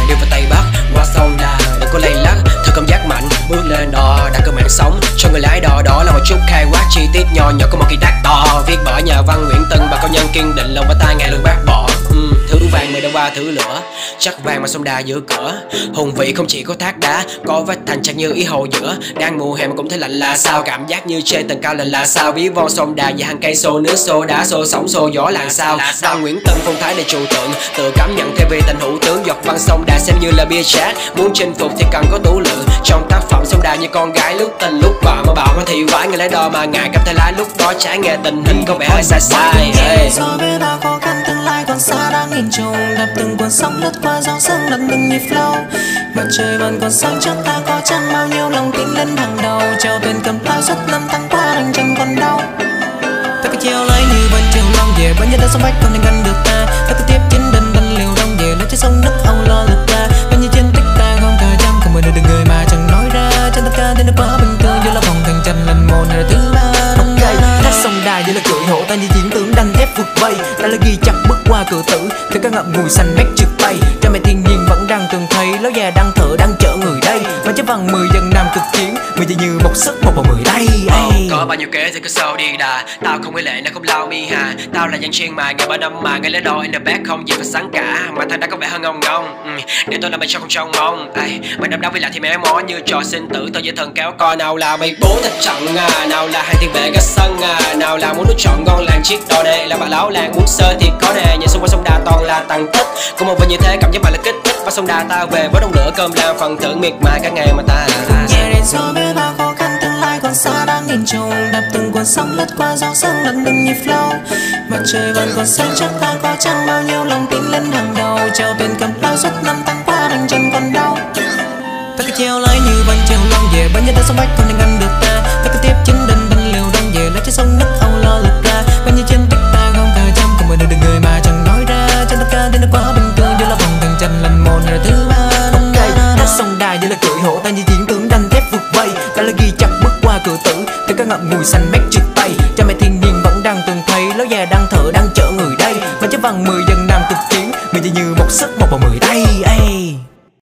đi vào Tây Bắc qua sông Đà, đừng có lay lắc theo cảm giác mạnh bước lên đò đã cơ mạng sống cho người lái đò. Đó là một chút khai quát chi tiết nhỏ nhỏ của một kỳ tác to viết bởi nhà văn Nguyễn Tân và công nhân kiên định lòng và ta ngày luôn bác bỏ. Thứ vàng mười đã qua thứ lửa chắc vàng mà sông Đà giữa cửa hùng vị không chỉ có thác đá có vách thành chặt như ý hồ giữa đang mùa hè mà cũng thấy lạnh là sao cảm giác như trên tầng cao là sao ví von sông Đà và hàng cây xô nước xô đá xô sóng xô gió làng sao văn Nguyễn Tân phong thái để trừu tượng tự cảm nhận theo về tình hữu tướng giọt văn sông Đà xem như là bia chát muốn chinh phục thì cần có tủ lượng trong tác phẩm sông Đà như con gái lúc tình lúc vợ mà bảo có thị vãi người lái đò mà ngại cầm tay lái lúc đó trái nghe tình hình có vẻ hơi sai sai. Do biết bao khó khăn tương lai còn xa đang nghìn trùng đập từng cuộn sóng lướt qua dòng sông đập từng nhịp flow mặt trời vẫn còn sáng trước ta có chẳng bao nhiêu lòng tin lên hàng đầu treo thuyền cầm phao suốt năm tháng qua đằng chân còn đau ta cứ chiều lấy như bên chiều long về bên nhân đất sông bách không nên ngăn được ta ta cứ tiếp chiến đần đần liều đông về lấy trên sông nước âu lo lượt ra bao nhiêu chiến tích ta không cả trăm không mời được người mà chẳng nói ra trên tất cả thì nó quá bình thường như là vòng thành trần lần một hay là thứ ba. Thác sông Đà như là cưỡi hổ ta như chiến tướng đanh thép vượt vây ta là ghi chặt bước qua cửa tử theo các ngậm ngùi xanh mét trượt bay cha mẹ thiên nhiên vẫn đang từng thấy lão già đang thở đang chở người đây và chứ bằng 10 dân nam cực chiến 10 chỉ như một sức một vào 10 đây. Có bao nhiêu kế thì cứ sâu đi đà tao không ngoại lệ nó không lao mi hà tao là dân chuyên mà ngày 3 năm mà ngày lấy đôi in the back không gì phải sáng cả mà thằng đã có vẻ hơn ngông ngông để tôi làm mày không trông mong mày năm đó vì lại thì mẹ mó như trò sinh tử tôi với thần kéo coi nào là mày bố thật trận nào là hai thiên vệ gắt sân nào là muốn nuốt trọn ngon làng chiếc đò đây là bà lão làng muốn sơ thì có đề nhìn xung quanh sông Đà toàn là tầng tích cũng một vài như thế cảm giác mà là kích thích và sông Đà ta về với đông lửa cơm làm phần thưởng miệt mài cả ngày mà ta nhẹ đến gió biết bao khó khăn tương lai còn xa đang nghìn trùng đập từng cuộn sóng lướt qua dòng sông đập từng nhịp flow mặt trời vẫn còn sáng trước ta có chẳng bao nhiêu lòng tin lên hàng đầu treo thuyền cầm phao suốt năm tháng qua đằng chân còn đau ta cứ treo lấy như bên chiều long về bên nhân đất sông bách không nên ngăn được ta ta cứ tiếp chiến đần đần liều đông về lấy trên sông nước âu lo lượt ra bao nhiêu chiến tích ta không cả trăm không mời được người mà chẳng nói ra trên tất cả thì nó quá bình thường như là vòng thành trần lần một hay là thứ ba. Thác sông Đà như là cưỡi hổ ta như chiến tướng đanh thép vượt vây ta là ghi chặt bước qua cửa tử theo các ngậm ngùi xanh mét